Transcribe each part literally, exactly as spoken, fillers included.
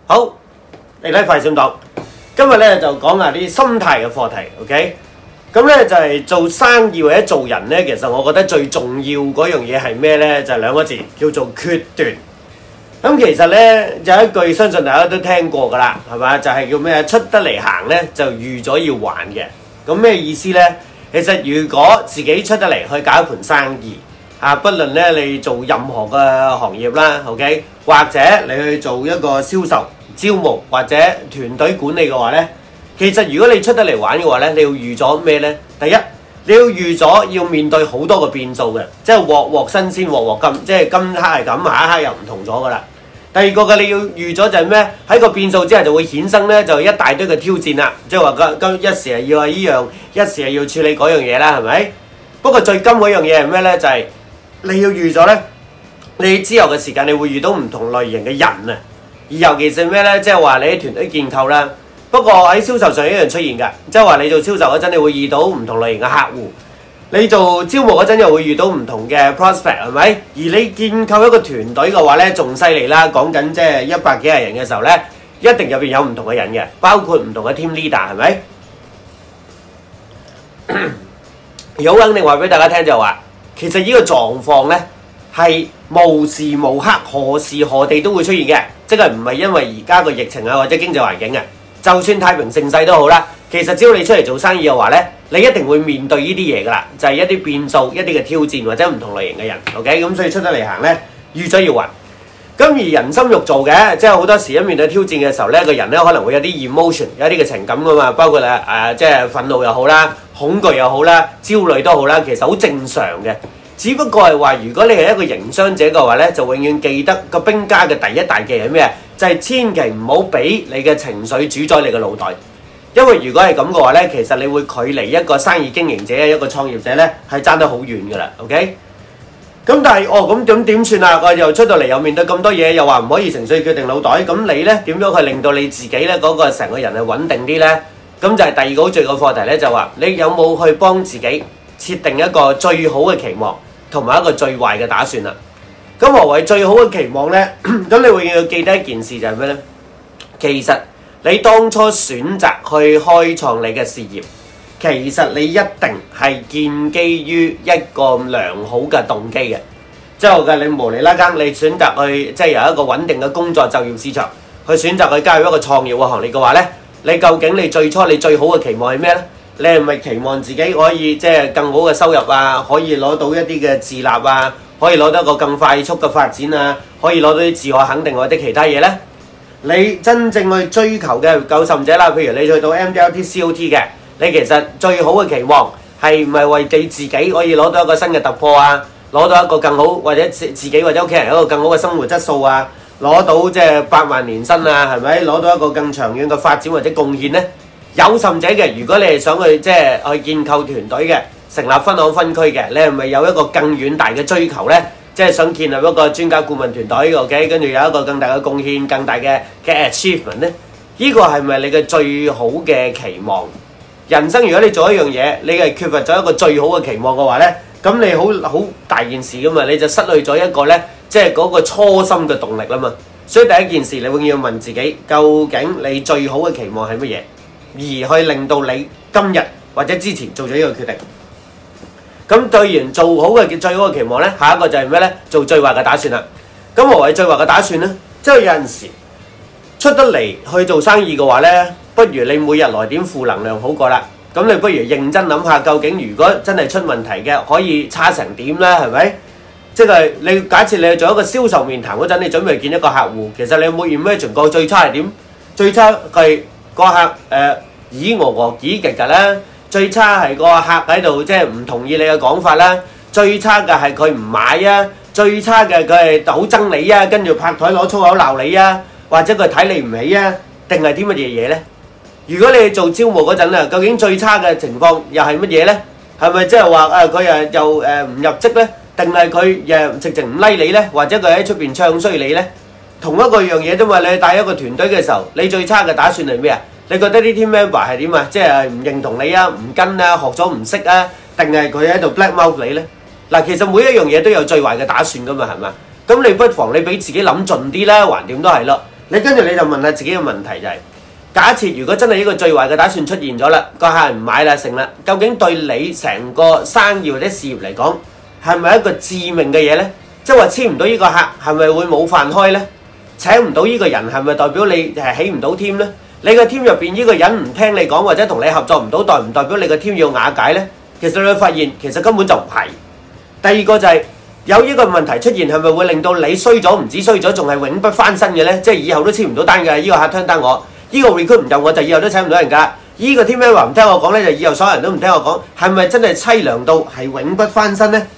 好，嚟睇快閃黨，今日咧就講下啲心態嘅課題 ，OK？ 咁咧就係做生意或者做人咧，其實我覺得最重要嗰樣嘢係咩咧？就係兩個字，叫做決斷。咁其實咧有一句相信大家都聽過㗎啦，係嘛？就係叫咩？出得嚟行咧就預咗要還嘅。咁咩意思咧？其實如果自己出得嚟去搞一盤生意，啊，不論咧你做任何嘅行業啦 ，OK， 或者你去做一個銷售、招募或者團隊管理嘅話咧，其實如果你出得嚟玩嘅話咧，你要預咗咩咧？第一，你要預咗要面對好多個變數嘅，即係鑊鑊新鮮鑊鑊金，即係今刻係咁，下一刻又唔同咗噶啦。第二個嘅你要預咗就係咩？喺個變數之下就會衍生咧，就一大堆嘅挑戰啦，即係話今一時係要係依樣，一時係要處理嗰樣嘢啦，係咪？不過最金嗰樣嘢係咩咧？就係、是、你要預咗咧，你之後嘅時間你會遇到唔同類型嘅人啊，而尤其是咩咧？即係話你喺團隊建構啦。不過喺銷售上一樣出現㗎，即係話你做銷售嗰陣，你會遇到唔同類型嘅客戶；你做招募嗰陣又會遇到唔同嘅 prospect， 係咪？而你建構一個團隊嘅話咧，仲犀利啦！講緊即係一百幾廿人嘅時候咧，一定入邊有唔同嘅人嘅，包括唔同嘅 team leader， 係咪？有肯定話俾大家聽就話，其實呢個狀況咧係無時無刻、何時何地都會出現嘅，即係唔係因為而家個疫情啊或者經濟環境啊。就算太平盛世都好啦，其實只要你出嚟做生意嘅話咧，你一定會面對呢啲嘢噶啦，就係、是、一啲變數、一啲嘅挑戰或者唔同類型嘅人 ，OK？ 咁所以出得嚟行咧，預咗要還。咁而人心肉做嘅，即係好多時一面對挑戰嘅時候咧，個人咧可能會有啲 emotion， 有一啲嘅情感噶嘛，包括誒誒、呃、即係憤怒又好啦、恐懼又好啦、焦慮都好啦，其實好正常嘅。只不過係話，如果你係一個營商者嘅話咧，就永遠記得個兵家嘅第一大忌係咩？就係千祈唔好俾你嘅情緒主宰你嘅腦袋，因為如果係咁嘅話咧，其實你會距離一個生意經營者、一個創業者咧係爭得好遠噶啦 ，OK？ 咁但係哦，咁咁點算啊？我又出到嚟又面對咁多嘢，又話唔可以情緒決定腦袋，咁你咧點樣去令到你自己咧嗰個成個人係穩定啲咧？咁就係第二個好重要嘅課題咧，就話你有冇去幫自己設定一個最好嘅期望，同埋一個最壞嘅打算啦。咁何謂最好嘅期望呢？咁你永遠要記得一件事就係咩呢？其實你當初選擇去開創你嘅事業，其實你一定係建基於一個良好嘅動機嘅。即係嘅，你無厘啦更，你選擇去即係由一個穩定嘅工作就業市場，去選擇去加入一個創業嘅行列嘅話呢，你究竟你最初你最好嘅期望係咩呢？你係咪期望自己可以即係更好嘅收入啊？可以攞到一啲嘅自立啊？可以攞到一個更快速嘅發展啊！可以攞到啲自我肯定或者其他嘢呢？你真正去追求嘅夠甚者啦，譬如你去到 M D R T C O T 嘅，你其實最好嘅期望係唔係為你自己可以攞到一個新嘅突破啊？攞到一個更好或者自自己或者屋企人一個更好嘅生活質素啊？攞到即係百萬年薪啊？係咪？攞到一個更長遠嘅發展或者貢獻呢？有甚者嘅，如果你係想去即係去建構團隊嘅，成立分行分區嘅，你係咪有一個更遠大嘅追求呢？即係想建立一個專家顧問團隊 ，OK， 跟住有一個更大嘅貢獻、更大嘅嘅 achievement 呢？呢個係咪你嘅最好嘅期望？人生如果你做一樣嘢，你係缺乏咗一個最好嘅期望嘅話呢，咁你好好大件事噶嘛，你就失去咗一個呢，即係嗰個初心嘅動力啦嘛。所以第一件事，你永遠要問自己，究竟你最好嘅期望係乜嘢？而去令到你今日或者之前做咗呢個決定，咁對完做好嘅最好嘅期望呢，下一個就係咩呢？做最壞嘅打算啦。咁何謂最壞嘅打算呢？即係有陣時出得嚟去做生意嘅話呢，不如你每日來點負能量好過啦。咁你不如認真諗下，究竟如果真係出問題嘅，可以差成點呢？係咪？即係你假設你做一個銷售面談嗰陣，你準備見一個客戶，其實你有冇 imagine 過最差係點？最差係個客誒、呃、咦我我幾極㗎啦，最差係個客喺度即係唔同意你嘅講法啦，最差嘅係佢唔買啊，最差嘅佢係好憎你啊，跟住拍台攞粗口鬧你啊，或者佢睇你唔起啊，定係啲乜嘢嘢呢？如果你做招募嗰陣啊，究竟最差嘅情況又係乜嘢呢？係咪即係話誒佢誒又誒唔入職呢？定係佢誒直情唔 like 你呢？或者佢喺出邊唱衰你呢？同一個樣嘢啫嘛，你帶一個團隊嘅時候，你最差嘅打算係咩啊？你覺得啲 team member 係點啊？即係唔認同你啊，唔跟啊，學咗唔識啊，定係佢喺度 blackmouth你呢？嗱，其實每一樣嘢都有最壞嘅打算噶嘛，係嘛？咁你不妨你俾自己諗盡啲啦，橫掂都係咯。 你跟住你就問下自己嘅問題就係、是：假設如果真係呢個最壞嘅打算出現咗啦，個客人唔買啦成啦，究竟對你成個生意或者事業嚟講係咪一個致命嘅嘢呢？即係話簽唔到呢個客係咪會冇飯開呢？請唔到呢個人係咪代表你係起唔到 team 呢？你個 team 入邊呢個人唔聽你講或者同你合作唔到，代唔代表你個 team 要瓦解呢？其實你會發現其實根本就唔係。第二個就係、是、有呢個問題出現，係咪會令到你衰咗唔止衰咗，仲係永不翻身嘅呢？即係以後都簽唔到單嘅，呢、這個客聽單我，呢、這個 recruit 唔入我就以後都請唔到人㗎。呢、這個 team member 唔聽我講呢，就以後所有人都唔聽我講，係咪真係凄涼到係永不翻身呢？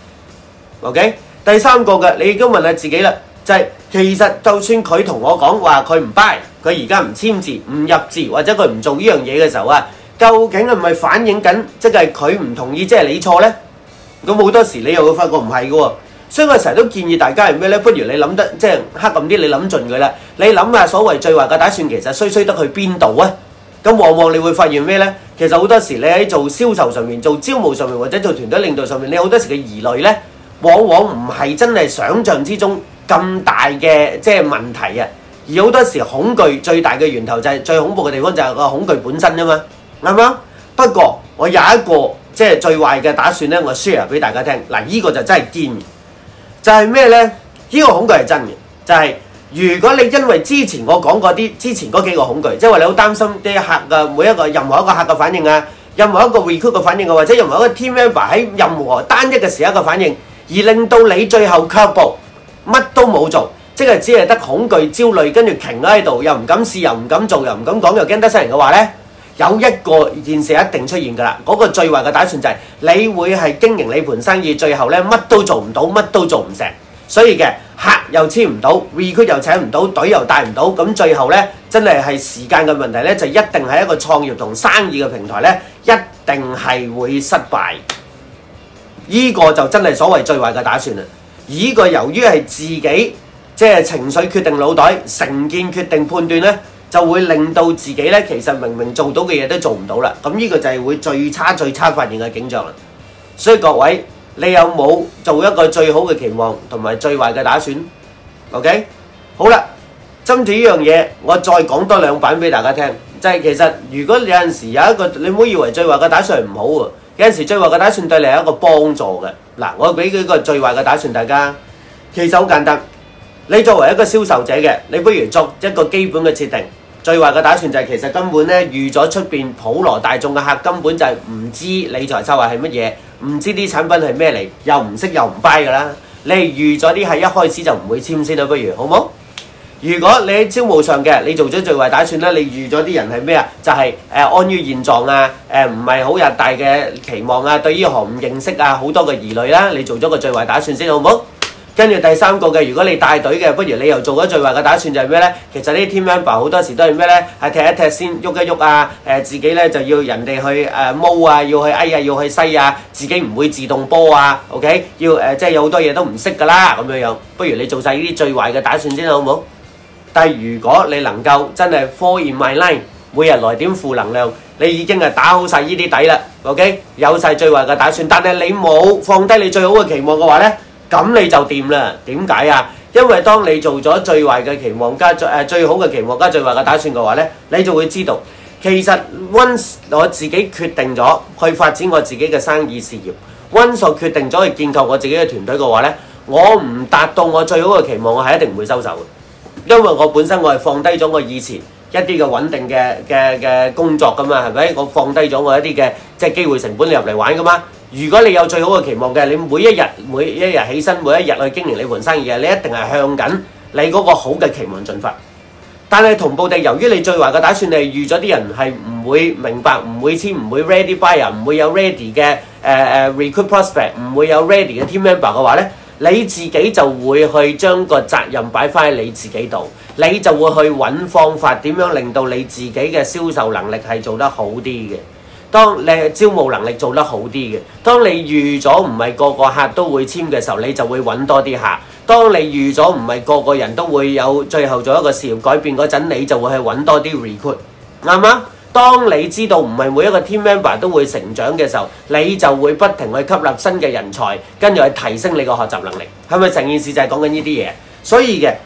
OK， 第三個嘅你已經問下自己啦，就係、是、其實就算佢同我講話佢唔 buy，佢而家唔簽字唔入字或者佢唔做呢樣嘢嘅時候啊，究竟係咪反映緊即係佢唔同意，即係你錯呢？咁好多時你又會發覺唔係嘅喎，所以我成日都建議大家係咩呢？不如你諗得即係黑暗啲，你諗盡佢啦。你諗下所謂最壞嘅打算，其實衰衰得去邊度啊？咁往往你會發現咩呢？其實好多時你喺做銷售上面、做招募上面或者做團隊領導上面，你好多時嘅疑慮呢，往往唔係真係想像之中咁大嘅即係問題啊。而好多時恐懼最大嘅源頭就係、是、最恐怖嘅地方就係個恐懼本身啊嘛，啱唔啱？不過我有一個即係最壞嘅打算咧，我 share 俾大家聽。嗱，呢個就真係堅嘅，就係咩咧？呢個恐懼係真嘅，就係如果你因為之前我講過啲之前嗰幾個恐懼，即係話你好擔心啲客嘅每一個任何一個客嘅反應啊，任何一個 recruit 嘅反應啊，或者任何一個 team member 喺任何單一嘅時刻嘅反應，而令到你最後卻步，乜都冇做，即係只係得恐懼、焦慮，跟住停喺度，又唔敢試，又唔敢做，又唔敢講，又驚得失人嘅話咧。有一個件事一定出現㗎啦，嗰、那個最壞嘅打算就係、是、你會係經營你盤生意，最後咧乜都做唔到，乜都做唔成，所以嘅客又簽唔到 ，recruit 又請唔到，隊又帶唔到，咁最後咧真係係時間嘅問題咧，就一定係一個創業同生意嘅平台咧，一定係會失敗。呢、這個就真係所謂最壞嘅打算啦。而呢個由於係自己即係情緒決定腦袋，成見決定判斷咧。就會令到自己咧，其實明明做到嘅嘢都做唔到啦。咁呢個就係會最差最差發現嘅景象啦。所以各位，你有冇做一個最好嘅期望同埋最壞嘅打算 ？OK， 好啦，針住呢樣嘢，我再講多兩版俾大家聽。就係、是、其實如果你有陣時有一個，你唔好以為最壞嘅打算係唔好喎。有陣時最壞嘅打算對你係一個幫助嘅。嗱，我俾幾個最壞嘅打算大家，其實好簡單。你作為一個銷售者嘅，你不如作一個基本嘅設定。最壞嘅打算就係其實根本咧預咗出邊普羅大眾嘅客根本就係唔知理財策劃係乜嘢，唔知啲產品係咩嚟，又唔識又唔 buy 㗎啦。你預咗啲係一開始就唔會簽先啦，不如好冇？如果你喺招募上嘅，你做咗最壞打算啦，你預咗啲人係咩啊？就係、是、誒、呃、安於現狀啊，誒唔係好有大嘅期望啊，對呢行唔認識啊，好多嘅疑慮啦，你做咗個最壞打算先好冇？跟住第三個嘅，如果你帶隊嘅，不如你又做咗最壞嘅打算就係咩呢？其實呢啲 team member 好多時都係咩呢？係踢一踢先，喐一喐啊！誒、呃、自己呢就要人哋去誒踎啊，要去哎啊，要去西啊，自己唔會自動波啊 ，OK？ 要誒、呃、即係有好多嘢都唔識㗎啦，咁樣樣。不如你做晒呢啲最壞嘅打算先好唔好？但係如果你能夠真係 fall in my line，每日來點負能量，你已經係打好晒呢啲底啦 ，OK？ 有晒最壞嘅打算，但係你冇放低你最好嘅期望嘅話呢。咁你就掂啦？點解啊？因為當你做咗最壞嘅期望加最誒最好嘅期望加最壞嘅打算嘅話呢，你就會知道其實 once 我自己決定咗去發展我自己嘅生意事業 once 我決定咗去建構我自己嘅團隊嘅話呢，我唔達到我最好嘅期望，我係一定唔會收手嘅，因為我本身我係放低咗我以前一啲嘅穩定嘅嘅嘅工作噶嘛，係咪？我放低咗我一啲嘅即係機會成本你入嚟玩噶嘛。如果你有最好嘅期望嘅，你每一日每一日起身，每一日去經營你盤生意嘅，你一定係向緊你嗰個好嘅期望進發。但係同步地，由於你最壞嘅打算，你係預咗啲人係唔會明白、唔會簽、唔會 ready buyer、唔會有 ready 嘅誒誒、uh, recruit prospect、唔會有 ready 嘅 team member 嘅話咧，你自己就會去將個責任擺翻喺你自己度，你就會去揾方法點樣令到你自己嘅銷售能力係做得好啲嘅。當你招募能力做得好啲嘅，當你預咗唔係個個客都會簽嘅時候，你就會揾多啲客。當你預咗唔係個個人都會有最後做一個事業改變嗰陣，你就會去揾多啲 recruit，啱嗎？當你知道唔係每一個 team member 都會成長嘅時候，你就會不停去吸納新嘅人才，跟住去提升你個學習能力。係咪成件事就係講緊呢啲嘢？所以嘅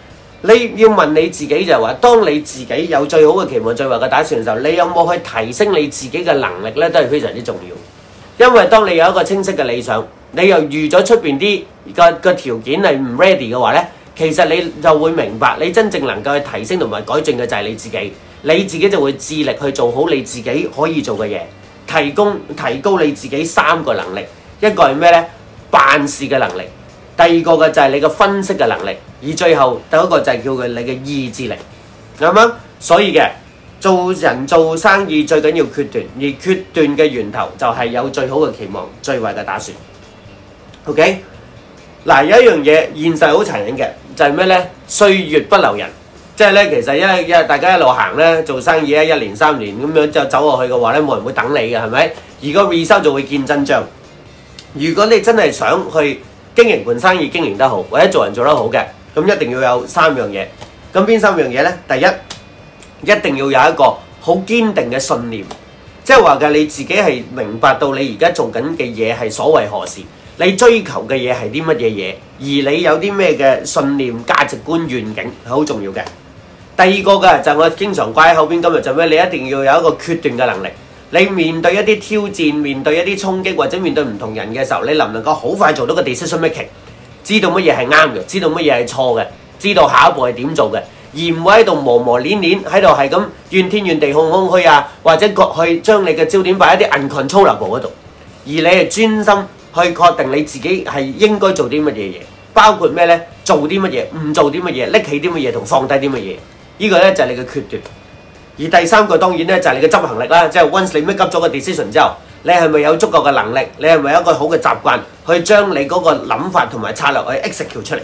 你要問你自己就係話，當你自己有最好嘅期望、最壞嘅打算嘅時候，你有冇去提升你自己嘅能力咧，都係非常之重要。因為當你有一個清晰嘅理想，你又預咗出邊啲個個條件係唔 ready 嘅話咧，其實你就會明白，你真正能夠去提升同埋改進嘅就係你自己，你自己就會致力去做好你自己可以做嘅嘢，提供提高你自己三個能力，一個係咩咧？辦事嘅能力，第二個嘅就係你嘅分析嘅能力，而最後第一個就係叫佢你嘅意志力，啱唔啱？所以嘅做人做生意最緊要決斷，而決斷嘅源頭就係有最好嘅期望、最壞嘅打算。OK， 嗱有一樣嘢現實好殘忍嘅，就係咩咧？歲月不留人，即係咧其實一一大家一路行咧做生意咧，一年三年咁樣就走落去嘅話咧，冇人會等你嘅，係咪？而個 result 就會見真章。如果你真係想去經營盤生意經營得好，或者做人做得好嘅，咁一定要有三樣嘢。咁邊三樣嘢咧？第一，一定要有一個好堅定嘅信念，即係話嘅你自己係明白到你而家做緊嘅嘢係所為何事，你追求嘅嘢係啲乜嘢嘢，而你有啲咩嘅信念、價值觀、願景係好重要嘅。第二個嘅就係我經常掛喺後邊，今日就咩？你一定要有一個決斷嘅能力。你面對一啲挑戰，面對一啲衝擊，或者面對唔同人嘅時候，你能唔能夠好快做到個 decision making， 知道乜嘢係啱嘅，知道乜嘢係錯嘅，知道下一步係點做嘅，而唔會喺度磨磨攣攣，喺度係咁怨天怨地、空空虛啊，或者去將你嘅焦點擺喺啲 uncontrollable 嗰度，而你係專心去確定你自己係應該做啲乜嘢嘢，包括咩呢？做啲乜嘢，唔做啲乜嘢，拎起啲乜嘢同放低啲乜嘢，呢個呢就係你嘅決斷。而第三個當然咧就係你嘅執行力啦，即係 once 你 make up 咗個 decision 之後，你係咪有足夠嘅能力？你係咪有一個好嘅習慣去將你嗰個諗法同埋策略去 execute 出嚟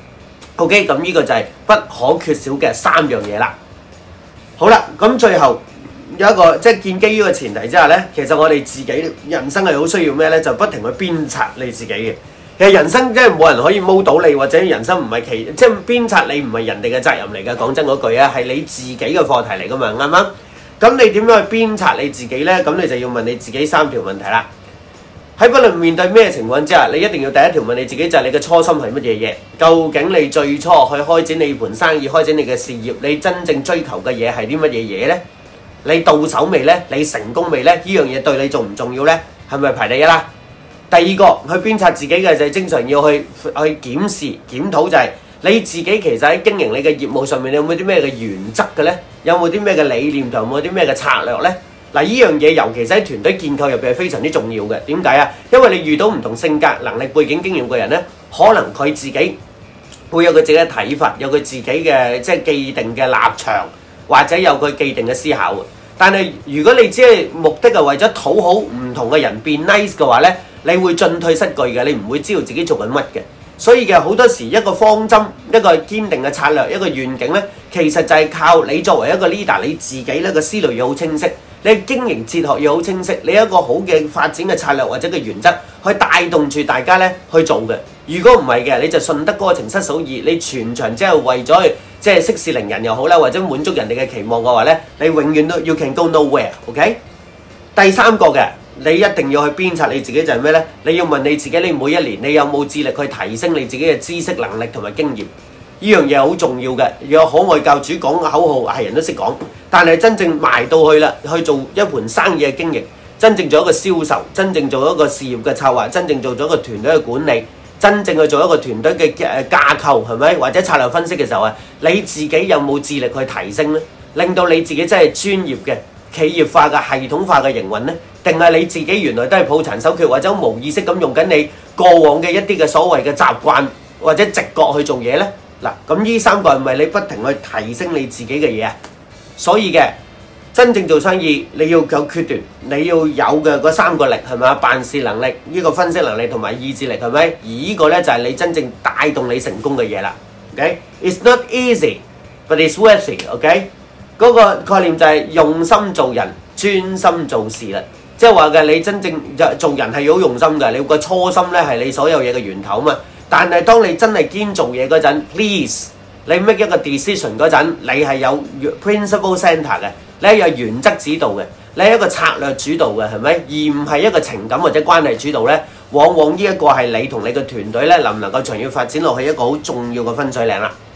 ？OK， 咁呢個就係不可缺少嘅三樣嘢啦。好啦，咁最後有一個即係建基於個前提之下咧，其實我哋自己人生係好需要咩咧？就不停去鞭策你自己嘅。其實人生即係冇人可以摸到你，或者人生唔係其即係鞭策你唔係人哋嘅責任嚟嘅。講真嗰句啊，係你自己嘅課題嚟噶嘛，啱唔啱？咁你點樣去鞭策你自己咧？咁你就要問你自己三條問題啦。喺不論面對咩情況之下，你一定要第一條問你自己就係你嘅初心係乜嘢嘢？究竟你最初去開展你盤生意、開展你嘅事業，你真正追求嘅嘢係啲乜嘢嘢咧？你到手未咧？你成功未咧？呢樣嘢對你重唔重要咧？係咪排第一啦？第二個去鞭策自己嘅就係經常要去去檢視檢討，就係你自己其實喺經營你嘅業務上面，你有冇啲咩嘅原則嘅咧？有冇啲咩嘅理念同有冇啲咩嘅策略咧？嗱，呢樣嘢尤其是喺團隊建構入邊係非常之重要嘅。點解啊？因為你遇到唔同性格、能力、背景、經驗嘅人咧，可能佢自己會有佢自己嘅睇法，有佢自己嘅即係既定嘅立場，或者有佢既定嘅思考。但係如果你只係目的係為咗討好唔同嘅人變 nice 嘅話咧，你會進退失據嘅，你唔會知道自己做緊乜嘅。所以嘅好多時一個方針、一個堅定嘅策略、一個願景咧，其實就係靠你作為一個 leader，你自己咧個思路要好清晰，你經營哲學要好清晰，你有一個好嘅發展嘅策略或者嘅原則去帶動住大家咧去做嘅。如果唔係嘅，你就順得哥情失嫂意，你全場即係為咗去即係息事寧人又好啦，或者滿足人哋嘅期望嘅話咧，你永遠都 you can go nowhere。OK， 第三個嘅。你一定要去鞭策你自己就係咩呢？你要問你自己，你每一年你有冇致力去提升你自己嘅知識能力同埋經驗？呢樣嘢好重要嘅。有可愛教主講嘅口號係人都識講，但係真正埋到去啦，去做一盤生意嘅經營，真正做一個銷售，真正做一個事業嘅策劃，真正做咗一個團隊嘅管理，真正去做一個團隊嘅誒架構係咪？或者策略分析嘅時候啊，你自己有冇致力去提升呢？令到你自己真係專業嘅企業化嘅系統化嘅營運呢？定係你自己原來都係抱殘守缺，或者無意識咁用緊你過往嘅一啲嘅所謂嘅習慣或者直覺去做嘢呢？嗱，咁呢三個係咪你不停去提升你自己嘅嘢啊？所以嘅真正做生意，你要有決斷，你要有嘅嗰三個力係咪啊？辦事能力、呢個分析能力同埋意志力係咪？而呢個呢，就係你真正帶動你成功嘅嘢啦。OK，it's not easy，but it's worth it。OK，嗰個概念就係用心做人，專心做事啦。即係話嘅，你真正做人係好用心嘅，你個初心咧係你所有嘢嘅源頭啊嘛。但係當你真係堅做嘢嗰陣 ，please，你 make 一個 decision 嗰陣，你係有 principle center 嘅，你係有原則指導嘅，你係一個策略主導嘅，係咪？而唔係一個情感或者關係主導咧。往往呢一個係你同你嘅團隊咧能唔能夠長遠發展落去一個好重要嘅分水嶺啦。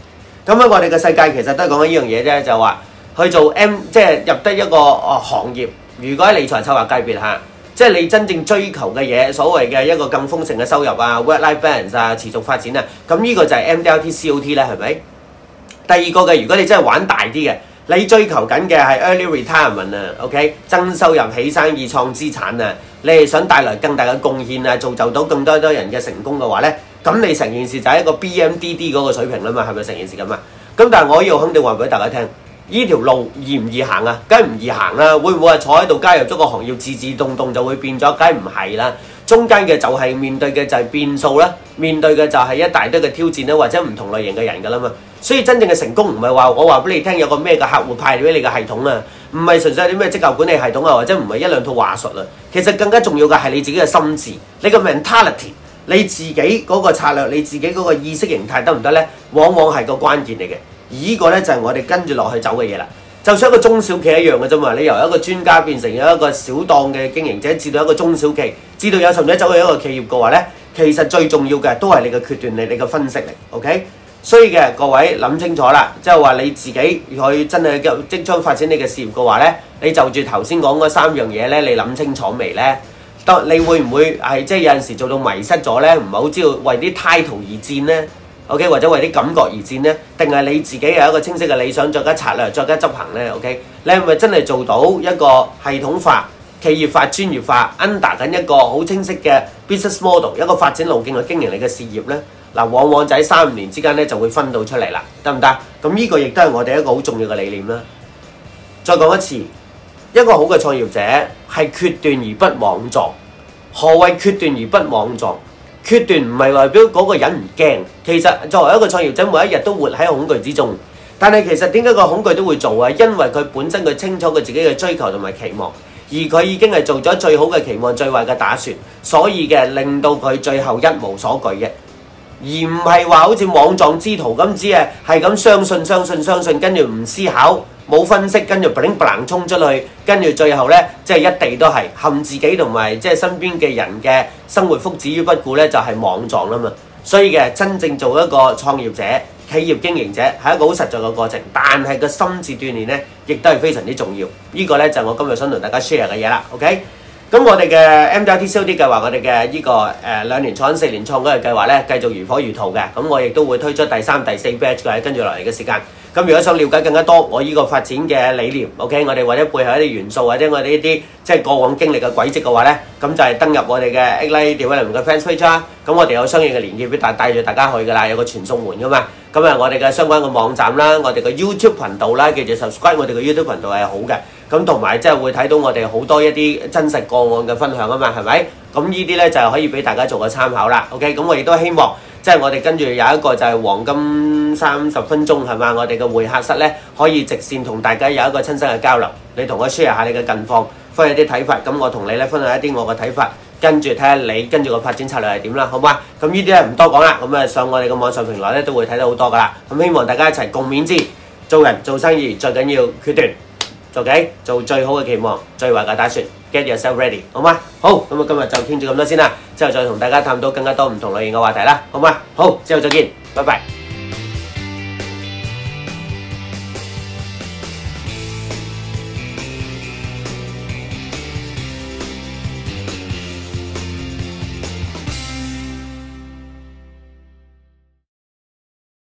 咁喺我哋嘅世界其實都係講緊呢樣嘢啫，就話去做 M 即係入得一個哦行業。如果喺理財策劃界別嚇，即係你真正追求嘅嘢，所謂嘅一個更豐盛嘅收入啊 ，work-life balance 啊，持續發展啊，咁呢個就係 M D R T C O T 咧，係咪？第二個嘅，如果你真係玩大啲嘅，你追求緊嘅係 early retirement 啊 ，OK， 增收入、起生意、創資產啊，你係想帶來更大嘅貢獻啊，造就到更多多人嘅成功嘅話咧，咁你成件事就係一個 B M D D 嗰個水平啦嘛，係咪成件事咁啊？咁但係我要肯定話俾大家聽，呢條路易唔易行啊？梗係唔易行啦！會唔會係坐喺度加入咗個行業，自自動動就會變咗？梗係唔係啦！中間嘅就係面對嘅就係變數啦，面對嘅就係一大堆嘅挑戰啦，或者唔同類型嘅人㗎啦嘛。所以真正嘅成功唔係話我話俾你聽有個咩嘅客戶派俾你嘅系統啊，唔係純粹係啲咩績效管理系統啊，或者唔係一兩套話術啊。其實更加重要嘅係你自己嘅心智，你個 mentality， 你自己嗰個策略，你自己嗰個意識形態得唔得呢？往往係個關鍵嚟嘅。而呢個呢，就係我哋跟住落去走嘅嘢啦。就算一個中小企一樣嘅啫嘛，你由一個專家變成有一個小檔嘅經營者，至到一個中小企，至到有甚至走去一個企業嘅話呢，其實最重要嘅都係你嘅決斷力、你嘅分析力 ，OK？ 所以嘅各位諗清楚啦，即係話你自己去真係即將發展你嘅事業嘅話呢，你就住頭先講嗰三樣嘢呢，你諗清楚未呢？當你會唔會係即係有陣時做到迷失咗呢？唔係好知道為啲 title 而戰呢？OK， 或者為啲感覺而戰呢？定係你自己有一個清晰嘅理想，再加策略，再加執行呢 OK， 你係咪真係做到一個系統化、企業化、專業化 ，under 緊一個好清晰嘅 business model， 一個發展路徑去經營你嘅事業呢？嗱，往往就喺三五年之間咧就會分到出嚟啦，得唔得？咁呢個亦都係我哋一個好重要嘅理念啦。再講一次，一個好嘅創業者係決斷而不莽撞。何謂決斷而不莽撞？決斷唔係代表嗰個人唔驚，其實作為一個創業者，每一日都活喺恐懼之中。但係其實點解個恐懼都會做啊？因為佢本身佢清楚佢自己嘅追求同埋期望，而佢已經係做咗最好嘅期望、最壞嘅打算，所以嘅令到佢最後一無所懼嘅。而唔係話好似莽撞之徒咁，只係係咁相信、相信、相信，跟住唔思考、冇分析，跟住 bling bling 衝出去，跟住最後呢，即係一地都係陷自己同埋即係身邊嘅人嘅生活福祉於不顧呢，就係莽撞啦嘛。所以嘅真正做一個創業者、企業經營者係一個好實在嘅過程，但係個心智鍛鍊呢，亦都係非常之重要。呢個呢，就係我今日想同大家 share 嘅嘢啦。OK。咁我哋嘅 M D R T C O T 計劃，我哋嘅呢個誒兩年創四年創嗰個計劃咧，繼續如火如荼嘅。咁我亦都會推出第三、第四 batch 嘅，跟住落嚟嘅時間。咁如果想了解更加多我呢個發展嘅理念 ，OK， 我哋或者背後一啲元素，或者我哋呢啲即係過往經歷嘅軌跡嘅話咧，咁就係登入我哋嘅 Ignite Development嘅 fans page 啦。咁我哋有相應嘅連結俾帶帶住大家去㗎啦，有個傳送門㗎嘛。咁啊，我哋嘅相關嘅網站啦，我哋嘅 YouTube 頻道啦，記住 subscribe 我哋嘅 YouTube 頻道係好嘅。咁同埋即係會睇到我哋好多一啲真實個案嘅分享啊嘛，係咪？咁呢啲咧就可以俾大家做個參考啦。OK，咁我亦都希望即係我哋跟住有一個就係黃金三十分鐘係嘛，我哋嘅會客室咧可以直線同大家有一個親身嘅交流，你同我 share 下你嘅近況，分享啲睇法，咁我同你咧分享一啲我嘅睇法，跟住睇下你跟住個發展策略係點啦，好嘛？咁呢啲咧唔多講啦，咁啊上我哋嘅網上平台咧都會睇到好多噶啦。咁希望大家一齊共勉之，做人做生意最緊要決斷。OK， 做最好嘅期望，最壞嘅打算 ，get yourself ready， 好嗎？好，咁啊今日就傾住咁多先啦，之後再同大家探討更加多唔同類型嘅話題啦，好嗎？好，之後再見，拜拜。